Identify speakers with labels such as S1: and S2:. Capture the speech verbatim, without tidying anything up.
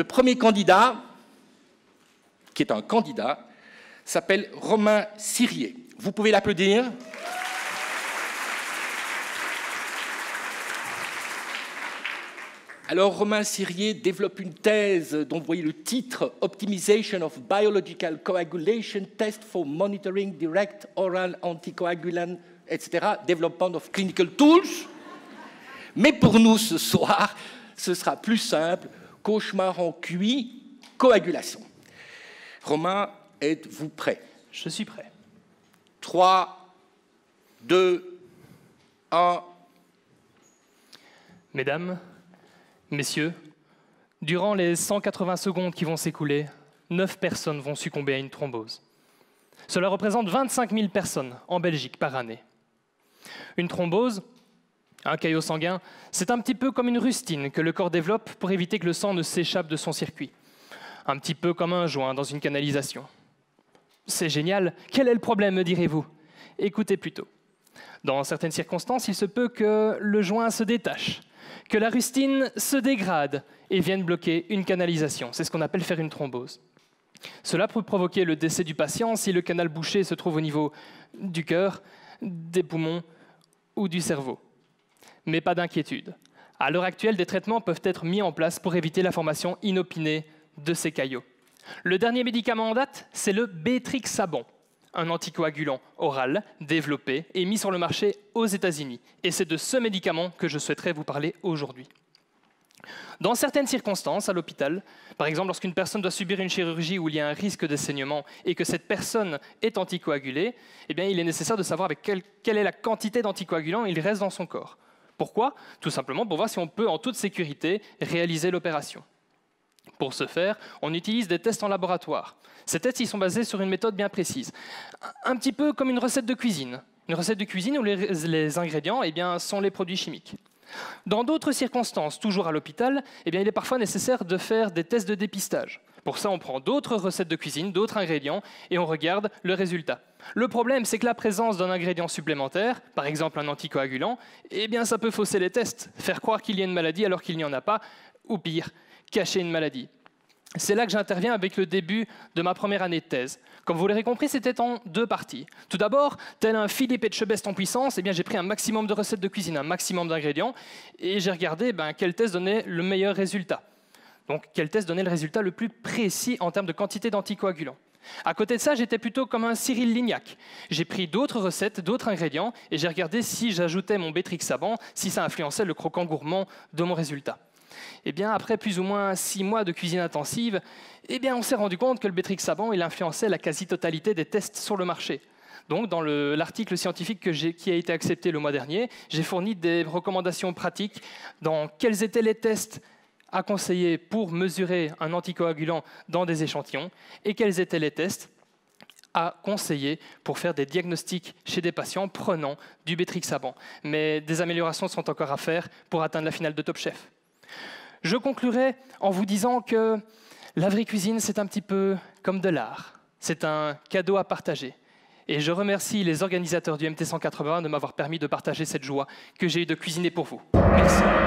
S1: le premier candidat, qui est un candidat, s'appelle Romain Sirier. Vous pouvez l'applaudir. Alors, Romain Sirier développe une thèse dont vous voyez le titre « Optimization of Biological Coagulation Test for Monitoring Direct Oral Anticoagulant, et cetera. Development of Clinical Tools ». Mais pour nous, ce soir, ce sera plus simple. Cauchemar en Q I, coagulation. Romain, êtes-vous prêt?
S2: Je suis prêt.
S1: trois, deux, un.
S2: Mesdames, Messieurs, durant les cent quatre-vingts secondes qui vont s'écouler, neuf personnes vont succomber à une thrombose. Cela représente vingt-cinq mille personnes en Belgique par année. Une thrombose, un caillot sanguin, c'est un petit peu comme une rustine que le corps développe pour éviter que le sang ne s'échappe de son circuit. Un petit peu comme un joint dans une canalisation. C'est génial. Quel est le problème, me direz-vous? Écoutez plutôt. Dans certaines circonstances, il se peut que le joint se détache, que la rustine se dégrade et vienne bloquer une canalisation. C'est ce qu'on appelle faire une thrombose. Cela peut provoquer le décès du patient si le canal bouché se trouve au niveau du cœur, des poumons ou du cerveau. Mais pas d'inquiétude. À l'heure actuelle, des traitements peuvent être mis en place pour éviter la formation inopinée de ces caillots. Le dernier médicament en date, c'est le Bétrixaban, un anticoagulant oral développé et mis sur le marché aux États-Unis. Et c'est de ce médicament que je souhaiterais vous parler aujourd'hui. Dans certaines circonstances, à l'hôpital, par exemple lorsqu'une personne doit subir une chirurgie où il y a un risque de saignement et que cette personne est anticoagulée, eh bien, il est nécessaire de savoir avec quelle, quelle est la quantité d'anticoagulant il reste dans son corps. Pourquoi? Tout simplement pour voir si on peut en toute sécurité réaliser l'opération. Pour ce faire, on utilise des tests en laboratoire. Ces tests ils sont basés sur une méthode bien précise, un petit peu comme une recette de cuisine. Une recette de cuisine où les, les ingrédients eh bien, sont les produits chimiques. Dans d'autres circonstances, toujours à l'hôpital, eh bien, il est parfois nécessaire de faire des tests de dépistage. Pour ça, on prend d'autres recettes de cuisine, d'autres ingrédients, et on regarde le résultat. Le problème, c'est que la présence d'un ingrédient supplémentaire, par exemple un anticoagulant, eh bien, ça peut fausser les tests, faire croire qu'il y a une maladie alors qu'il n'y en a pas, ou pire, cacher une maladie. C'est là que j'interviens avec le début de ma première année de thèse. Comme vous l'aurez compris, c'était en deux parties. Tout d'abord, tel un Philippe Etchebest en puissance, eh bien, j'ai pris un maximum de recettes de cuisine, un maximum d'ingrédients, et j'ai regardé ben, quel test donnait le meilleur résultat. Donc, quel test donnait le résultat le plus précis en termes de quantité d'anticoagulants. À côté de ça, j'étais plutôt comme un Cyril Lignac. J'ai pris d'autres recettes, d'autres ingrédients, et j'ai regardé si j'ajoutais mon Bétrixaban, si ça influençait le croquant gourmand de mon résultat. Eh bien, après plus ou moins six mois de cuisine intensive, eh bien, on s'est rendu compte que le Bétrixaban il influençait la quasi-totalité des tests sur le marché. Donc, dans l'article scientifique que qui a été accepté le mois dernier, j'ai fourni des recommandations pratiques dans quels étaient les tests à conseiller pour mesurer un anticoagulant dans des échantillons et quels étaient les tests à conseiller pour faire des diagnostics chez des patients prenant du Bétrixaban. Mais des améliorations sont encore à faire pour atteindre la finale de Top Chef. Je conclurai en vous disant que la vraie cuisine, c'est un petit peu comme de l'art. C'est un cadeau à partager. Et je remercie les organisateurs du M T cent quatre-vingts de m'avoir permis de partager cette joie que j'ai eue de cuisiner pour vous. Merci.